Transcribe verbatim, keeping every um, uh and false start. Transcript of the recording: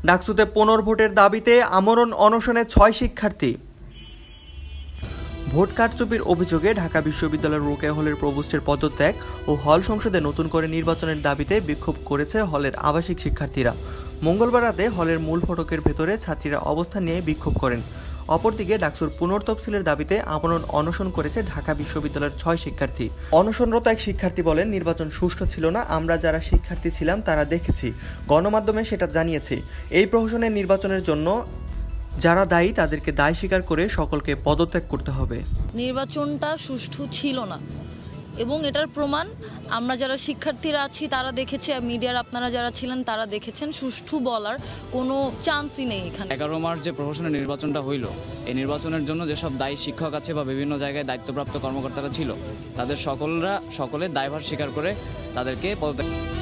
ডাকসুতে পুনর্ভোটের দাবিতে আমরণ অনশনে ছয় শিক্ষার্থী। ভোট কারচুপির অভিযোগে ঢাকা বিশ্ববিদ্যালয়ের রোকেয়া হলের প্রভোস্টের পদত্যাগ ও হল সংসদে নতুন করে নির্বাচনের দাবিতে বিক্ষোভ করেছে হলের আবাসিক শিক্ষার্থীরা। মঙ্গলবার রাতে হলের মূল ফটকের ভেতরে ছাত্রীরা অবস্থান নিয়ে বিক্ষোভ করেন। অপরদিকে ডাকসুর পুনর্তফসিলের দাবিতে আমরণ অনশন করেছে ঢাকা বিশ্ববিদ্যালয়ের ছয় শিক্ষার্থী। অনশনরত এক শিক্ষার্থী বলেন, নির্বাচন সুষ্ঠু ছিল না, আমরা যারা শিক্ষার্থী ছিলাম তারা দেখেছি, গণমাধ্যমে সেটা জানিয়েছি। এই প্রহসনের নির্বাচনের জন্য যারা দায়ী তাদেরকে দায় স্বীকার করে সকলকে পদত্যাগ করতে হবে। নির্বাচনটা সুষ্ঠু ছিল না এবং এটার প্রমাণ আমরা যারা শিক্ষার্থীরা আছি তারা দেখেছি, মিডিয়ার আপনারা যারা ছিলেন তারা দেখেছেন। সুষ্ঠু বলার কোনো চান্সই নেই এখানে। এগারো মার্চ যে প্রহসনের নির্বাচনটা হইল, এই নির্বাচনের জন্য যেসব দায়ী শিক্ষক আছে বা বিভিন্ন জায়গায় দায়িত্বপ্রাপ্ত কর্মকর্তারা ছিল, তাদের সকলরা সকলে দায়ভার স্বীকার করে তাদেরকে পদত্যাগ